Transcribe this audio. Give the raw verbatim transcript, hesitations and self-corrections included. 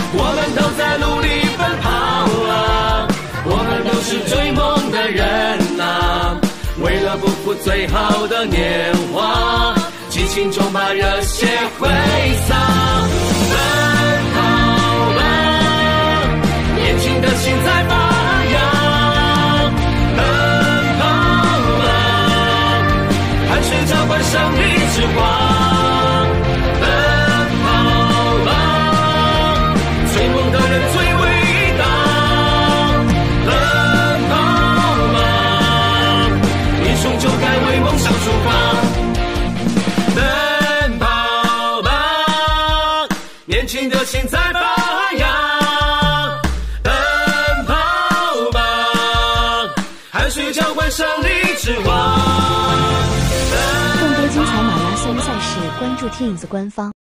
我们都在努力奔跑啊，我们都是追梦的人啊，为了不负最好的年华，激情中把热血挥洒。奔跑吧，年轻的心在发芽，奔跑吧，汗水浇灌胜利之光，奔跑吧，追梦的人最伟大，奔跑吧，英雄就该为梦想出发。奔跑吧，年轻的心在发芽，奔跑吧，汗水浇灌胜利之光。 更多精彩马拉松赛事，关注 Tiens 官方。